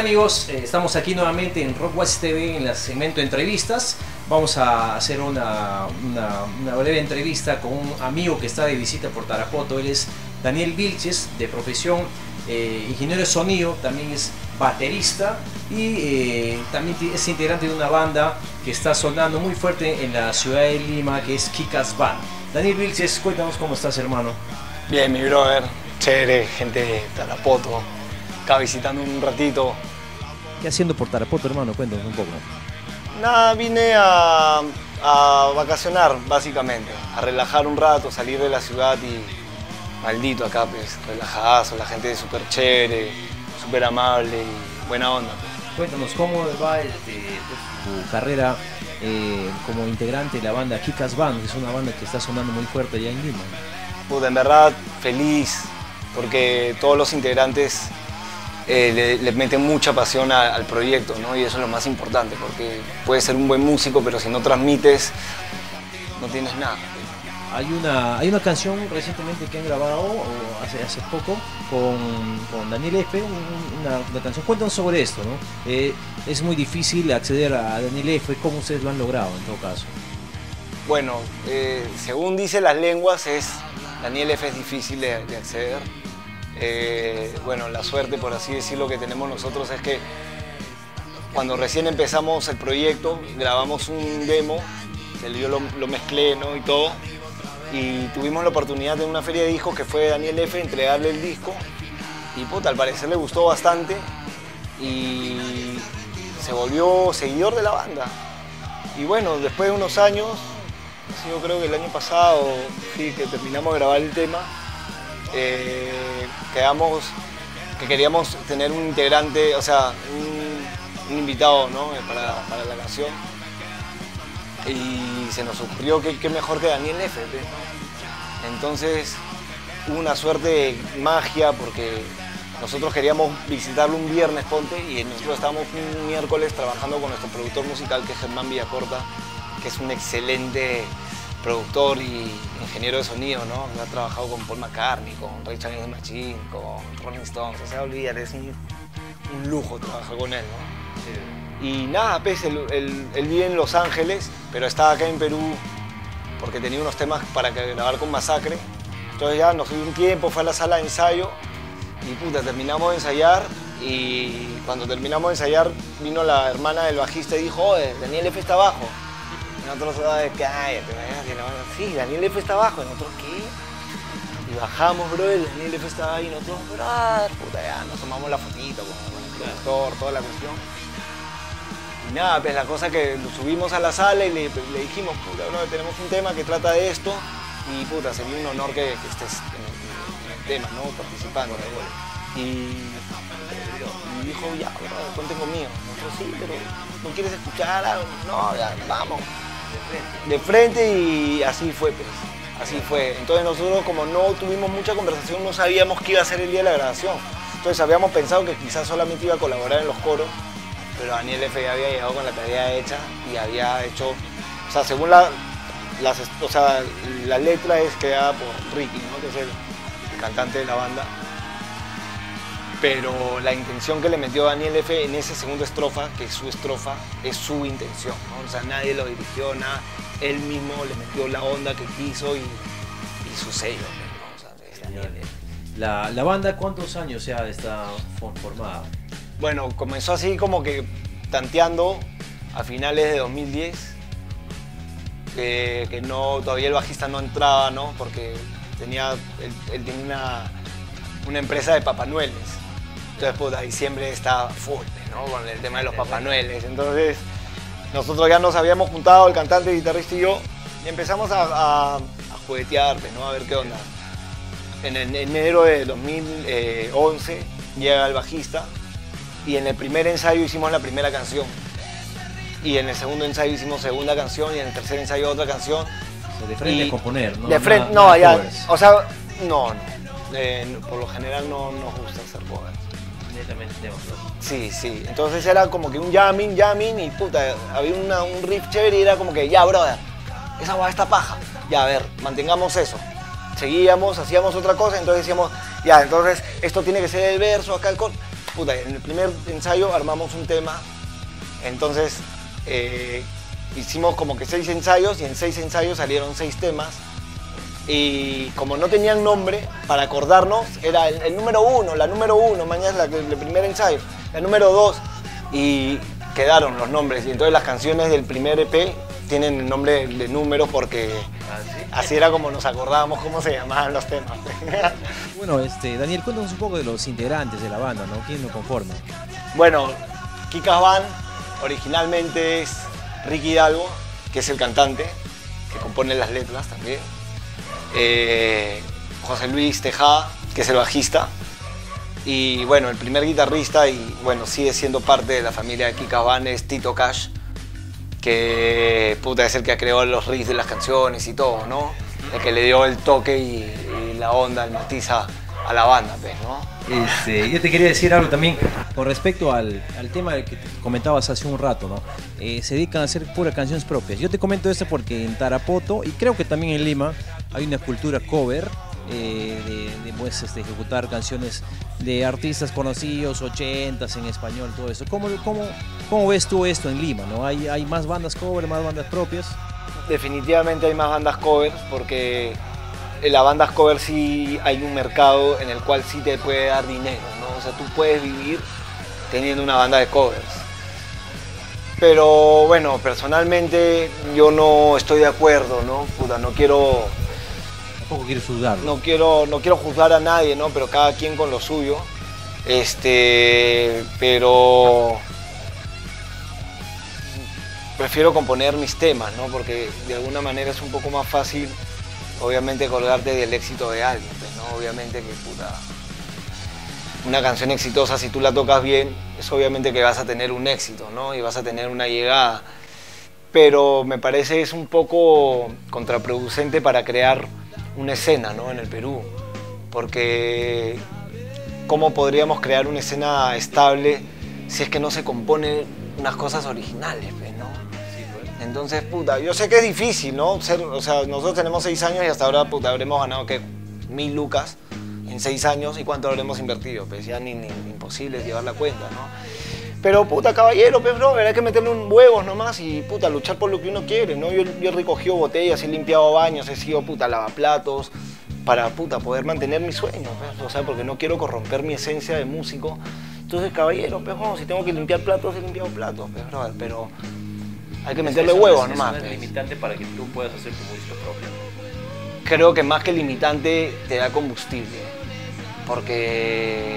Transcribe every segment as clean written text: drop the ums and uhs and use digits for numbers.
Hola amigos, estamos aquí nuevamente en Rock West TV en el segmento de entrevistas. Vamos a hacer una breve entrevista con un amigo que está de visita por Tarapoto. Él es Daniel Vilches, de profesión ingeniero de sonido, también es baterista y también es integrante de una banda que está sonando muy fuerte en la ciudad de Lima, que es Kick-Ass Band. Daniel Vilches, cuéntanos cómo estás, hermano. Bien, mi brother, chévere, gente de Tarapoto, acá visitando un ratito. ¿Qué haciendo por Tarapoto, hermano? Cuéntanos un poco. Nada, vine a vacacionar, básicamente, a relajar un rato, salir de la ciudad y maldito acá, pues, relajadazo, la gente es súper chévere, súper amable y buena onda. Cuéntanos, ¿cómo va tu carrera como integrante de la banda Kick-Ass Band? Que es una banda que está sonando muy fuerte allá en Lima. Puta, en verdad, feliz, porque todos los integrantes le meten mucha pasión al proyecto, ¿no? Y eso es lo más importante, porque puedes ser un buen músico, pero si no transmites, no tienes nada. Hay una canción recientemente que han grabado, o hace poco, con Daniel F, una canción. Cuéntanos sobre esto, ¿no? Es muy difícil acceder a Daniel F, ¿cómo ustedes lo han logrado en todo caso? Bueno, según dicen las lenguas, Daniel F es difícil de acceder. Bueno, la suerte, por así decirlo, que tenemos nosotros es que cuando recién empezamos el proyecto, grabamos un demo, yo lo mezclé, ¿no? Y todo. Y tuvimos la oportunidad de una feria de discos que fue Daniel F, entregarle el disco y puta, al parecer le gustó bastante y se volvió seguidor de la banda. Y bueno, después de unos años, yo creo que el año pasado, sí, que terminamos de grabar el tema, quedamos que queríamos tener un integrante, o sea, un invitado, ¿no? para la canción. Y se nos ocurrió que qué mejor que Daniel F. Entonces hubo una suerte de magia porque nosotros queríamos visitarlo un viernes, ponte, y nosotros estábamos un miércoles trabajando con nuestro productor musical, que es Germán Villacorta, que es un excelente productor y ingeniero de sonido, ¿no? Ha trabajado con Paul McCartney, con Rage Against the Machine, con Rolling Stones, o sea, olvídate, es un lujo trabajar con él, ¿no? Sí. Y nada, pues él vive en Los Ángeles, pero estaba acá en Perú porque tenía unos temas para grabar con Masacre. Entonces ya nos dio un tiempo, fue a la sala de ensayo y puta, terminamos de ensayar y cuando terminamos de ensayar vino la hermana del bajista y dijo, oye, Daniel F está abajo. Y nosotros, cállate, sí, Daniel F está abajo. Y nosotros, ¿qué? Y bajamos, bro, el Daniel F estaba ahí y nosotros, bro, puta, ya nos tomamos la fotito con el productor, toda la cuestión. Y nada, pues la cosa que lo subimos a la sala y le dijimos, puta, bro, tenemos un tema que trata de esto y puta, sería un honor que estés en el tema, ¿no? Participando. Y dijo, ya, bro, cuenten conmigo. Nosotros, sí, pero ¿no quieres escuchar algo? No, ya, vamos. De frente y así fue, pues. Así fue. Entonces nosotros, como no tuvimos mucha conversación, no sabíamos qué iba a ser el día de la grabación. Entonces habíamos pensado que quizás solamente iba a colaborar en los coros, pero Daniel F ya había llegado con la tarea hecha y había hecho, o sea, según la letra es creada por Ricky, ¿no? Que es el cantante de la banda, pero la intención que le metió Daniel F en esa segunda estrofa, que es su estrofa, es su intención, ¿no? O sea, nadie lo dirigió, nada, él mismo le metió la onda que quiso y su sello, ¿no? O sea, es Daniel F. La banda, ¿cuántos años ya está formada? Bueno, comenzó así como que tanteando a finales de 2010, que no, todavía el bajista no entraba, ¿no? Porque él tenía una empresa de Papá Noeles. Entonces, puta, diciembre estaba full, ¿no? Con el tema de los Papá Noeles. Entonces, nosotros ya nos habíamos juntado, el cantante, el guitarrista y yo, y empezamos a juguetear, ¿no? A ver qué onda. En enero de 2011 llega el bajista y en el primer ensayo hicimos la primera canción. Y en el segundo ensayo hicimos segunda canción y en el tercer ensayo otra canción. De frente a componer, ¿no? De frente, no, ya, o sea, no. Por lo general no nos gusta hacer covers. Netamente temas, ¿no? Sí. Entonces era como que un jamming y puta, había un riff chévere y era como que, ya, brother, esa guay está paja. Ya, a ver, mantengamos eso. Seguíamos, hacíamos otra cosa, entonces decíamos, ya, entonces esto tiene que ser el verso, acá el coro. puta, en el primer ensayo armamos un tema, entonces hicimos como que 6 ensayos y en 6 ensayos salieron 6 temas. Y como no tenían nombre, para acordarnos, era el número 1, la número 1, mañana es el primer ensayo, la número 2. Y quedaron los nombres. Y entonces las canciones del primer EP tienen el nombre de números porque así era como nos acordábamos cómo se llamaban los temas. Bueno, Daniel, cuéntanos un poco de los integrantes de la banda, ¿no? ¿Quién lo conforma? Bueno, Kikas Band originalmente es Ricky Hidalgo, que es el cantante, que compone las letras también. José Luis Tejada, que es el bajista, y bueno, el primer guitarrista y bueno, sigue siendo parte de la familia de Kikas Band es Tito Cash, que puta, es el que creó los riffs de las canciones y todo, ¿no? El que le dio el toque y la onda, el matiz a la banda, pues, ¿no? Yo te quería decir algo también con respecto al tema que comentabas hace un rato, ¿no? Se dedican a hacer puras canciones propias. Yo te comento esto porque en Tarapoto, y creo que también en Lima, hay una cultura cover pues, ejecutar canciones de artistas conocidos, 80s en español, todo eso. ¿Cómo ves tú esto en Lima, ¿no? ¿Hay más bandas cover, más bandas propias? Definitivamente hay más bandas covers porque en las bandas cover sí hay un mercado en el cual sí te puede dar dinero, ¿no? O sea, tú puedes vivir teniendo una banda de covers. Pero bueno, personalmente yo no estoy de acuerdo, ¿no? Puta, no quiero... Tampoco quiero juzgarlo. No quiero juzgar a nadie, ¿no? Pero cada quien con lo suyo. Pero... prefiero componer mis temas, ¿no? Porque de alguna manera es un poco más fácil, obviamente, colgarte del éxito de alguien, pues, ¿no? Obviamente que, puta, una canción exitosa, si tú la tocas bien, es obviamente que vas a tener un éxito, ¿no? Y vas a tener una llegada. Pero me parece que es un poco contraproducente para crear una escena, ¿no? En el Perú. Porque ¿cómo podríamos crear una escena estable si es que no se componen unas cosas originales, pues, ¿no? Entonces, puta, yo sé que es difícil, ¿no? O sea, nosotros tenemos 6 años y hasta ahora, puta, habremos ganado, ¿qué? 1000 lucas en 6 años y ¿cuánto habremos invertido? Pues ya ni imposible llevar la cuenta, ¿no? Pero, puta, caballero, pues, bro, hay que meterle un huevos nomás y, puta, luchar por lo que uno quiere, ¿no? Yo he recogido botellas, he limpiado baños, he sido, puta, lavaplatos para, puta, poder mantener mi sueño, pues, o sea, porque no quiero corromper mi esencia de músico. Entonces, caballero, pues, si tengo que limpiar platos, he limpiado platos, pues, brother, pero... hay que meterle huevos nomás. Es limitante para que tú puedas hacer tu música propia. Creo que más que limitante te da combustible. Porque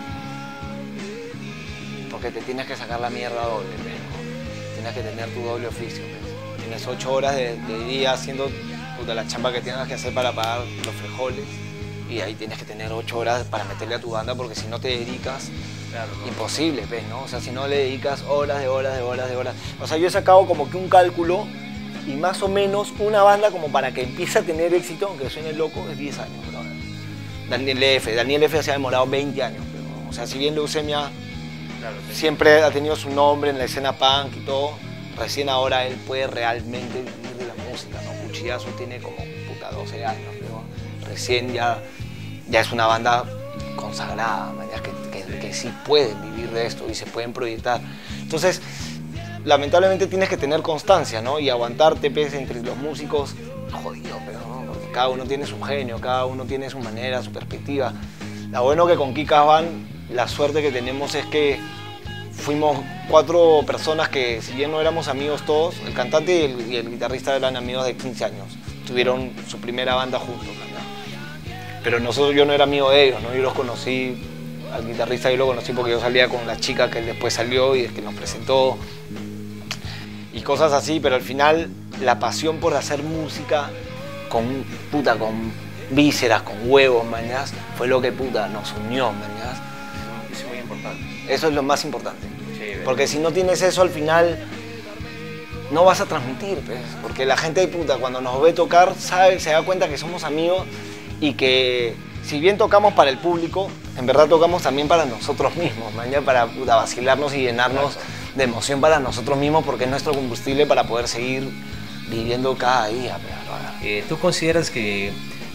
te tienes que sacar la mierda doble, ¿no? Tienes que tener tu doble oficio, ¿ves? Tienes 8 horas de día haciendo, puta, la chamba que tienes que hacer para pagar los frijoles. Y ahí tienes que tener 8 horas para meterle a tu banda porque si no te dedicas... Claro, no, imposible, ¿ves? ¿No? O sea, si no le dedicas horas de horas. O sea, yo he sacado como que un cálculo y más o menos una banda como para que empiece a tener éxito, aunque suene loco, es 10 años, ¿no? Daniel F se ha demorado 20 años, pero, o sea, si bien Leucemia siempre ha tenido su nombre en la escena punk y todo, recién ahora él puede realmente vivir de la música, ¿no? Cuchillazo tiene como, puta, 12 años, pero recién ya es una banda consagrada, man, que sí pueden vivir de esto y se pueden proyectar. Entonces, lamentablemente tienes que tener constancia, ¿no? Y aguantarte, pues, entre los músicos, jodido, pero ¿no? Porque cada uno tiene su genio, cada uno tiene su manera, su perspectiva. Lo bueno que con Kikas Band, la suerte que tenemos es que fuimos 4 personas que, si bien no éramos amigos todos, el cantante y el guitarrista eran amigos de 15 años. Tuvieron su primera banda juntos, ¿no? Pero yo no era amigo de ellos, ¿no? Yo los conocí, al guitarrista yo lo conocí porque yo salía con la chica que él después salió y es que nos presentó y cosas así, pero al final la pasión por hacer música con vísceras, con huevos, mañas, fue lo que, puta, nos unió, mañas. Eso es muy importante. Eso es lo más importante, sí, porque si no tienes eso al final no vas a transmitir, pues, porque la gente, puta, cuando nos ve tocar se da cuenta que somos amigos y que si bien tocamos para el público, en verdad tocamos también para nosotros mismos, mañana, para, puta, vacilarnos y llenarnos de emoción para nosotros mismos porque es nuestro combustible para poder seguir viviendo cada día. ¿Tú consideras que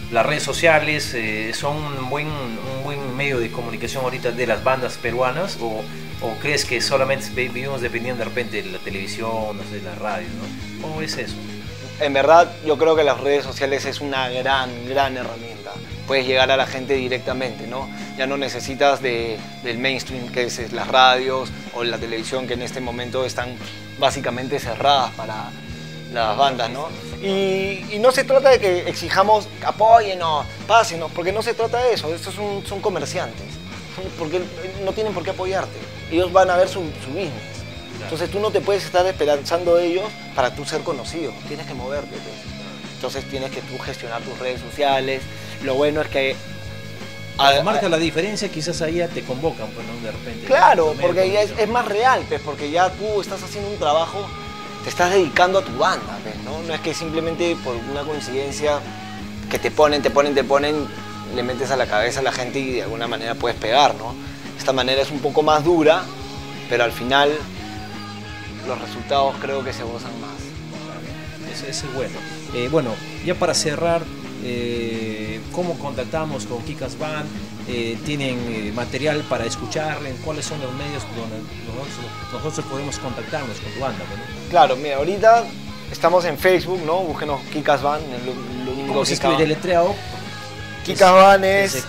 las redes sociales son un buen medio de comunicación ahorita de las bandas peruanas, o crees que solamente vivimos dependiendo de repente de la televisión, no sé, de la radio, ¿no? ¿Cómo es eso? En verdad, yo creo que las redes sociales es una gran herramienta. Puedes llegar a la gente directamente, ¿no? Ya no necesitas del mainstream, que es las radios o la televisión, que en este momento están básicamente cerradas para las bandas, ¿no? Y no se trata de que exijamos, apóyennos, pásenos, porque no se trata de eso. Estos son comerciantes, porque no tienen por qué apoyarte. Ellos van a ver su business. Entonces tú no te puedes estar esperanzando de ellos para tú ser conocido, tienes que moverte. Entonces tienes que tú gestionar tus redes sociales. Lo bueno es que... marca la diferencia, quizás ahí ya te convocan, pues, ¿no? De repente. Claro, porque ya es más real, pues, porque ya tú estás haciendo un trabajo, te estás dedicando a tu banda, pues, ¿no? No es que simplemente por una coincidencia que te ponen, le metes a la cabeza a la gente y de alguna manera puedes pegar, ¿no? Esta manera es un poco más dura, pero al final los resultados creo que se gozan más. Ese es bueno. Bueno, ya para cerrar, ¿cómo contactamos con Kick-Ass Band? ¿Tienen material para escuchar? ¿Cuáles son los medios donde nosotros podemos contactarnos con tu banda, ¿no? Claro, mira, ahorita estamos en Facebook, ¿no? Búsquenos Kick-Ass Band. ¿Cómo se escribe deletreado? Kick-Ass Band es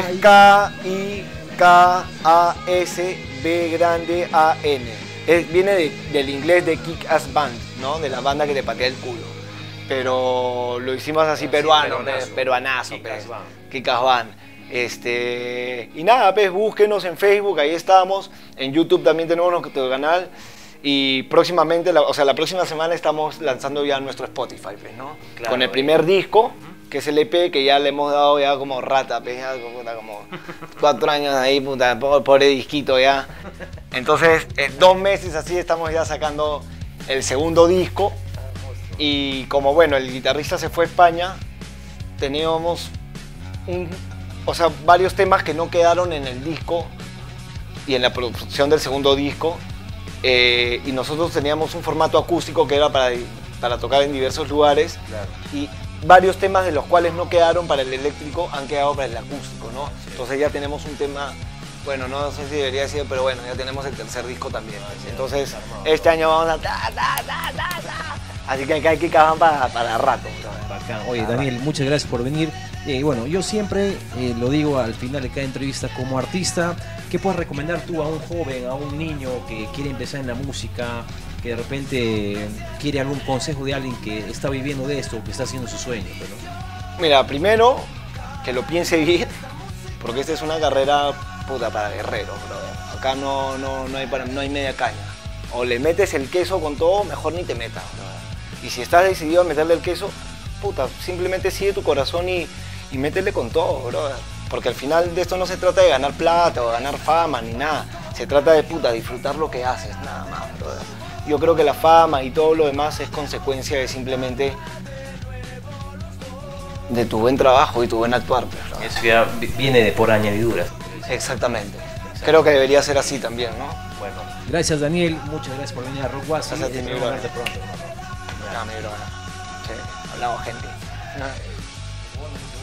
K-I-K-A-S-B grande A-N. Viene del inglés de Kick-Ass Band, ¿no? De la banda que te patea el culo. Pero lo hicimos así peruano, peruanazo, Kick-Ass Band. Y nada, pues búsquenos en Facebook, ahí estamos. En YouTube también tenemos nuestro canal. Y próximamente, la próxima semana estamos lanzando ya nuestro Spotify, pues, ¿no? Claro, con el primer disco, que es el EP, que ya le hemos dado ya como rata, pues, ya, como 4 años ahí, puta, pobre disquito ya. Entonces, en 2 meses así estamos ya sacando el segundo disco. Y como, bueno, el guitarrista se fue a España, teníamos varios temas que no quedaron en el disco y en la producción del segundo disco. Y nosotros teníamos un formato acústico que era para tocar en diversos lugares. Claro. Y varios temas de los cuales no quedaron para el eléctrico han quedado para el acústico, ¿no? Sí. Entonces ya tenemos un tema, bueno, no sé si debería decir, pero bueno, ya tenemos el tercer disco también. Sí, entonces este año vamos a... Así que hay que acabar para rato. Bacán. Oye, Daniel, muchas gracias por venir. Bueno, yo siempre lo digo al final de cada entrevista, como artista, ¿qué puedes recomendar tú a un joven, a un niño que quiere empezar en la música, que de repente quiere algún consejo de alguien que está viviendo de esto, que está haciendo su sueño? ¿No? Mira, primero, que lo piense bien, porque esta es una carrera puta para guerreros, brother. Acá no hay media caña. O le metes el queso con todo, mejor ni te metas, brother. Y si estás decidido a meterle el queso, puta, simplemente sigue tu corazón y métele con todo, brother. Porque al final de esto no se trata de ganar plata o ganar fama ni nada. Se trata de, puta, disfrutar lo que haces, nada más, brother. Yo creo que la fama y todo lo demás es consecuencia de simplemente de tu buen trabajo y tu buen actuar, brother. Eso ya viene de por añadidura. Exactamente. Creo que debería ser así también, ¿no? Bueno, gracias Daniel, muchas gracias por venir a Rock Was. Gracias a ti, mi brother. Pronto. No, mi brother. Sí, hablamos gente. No.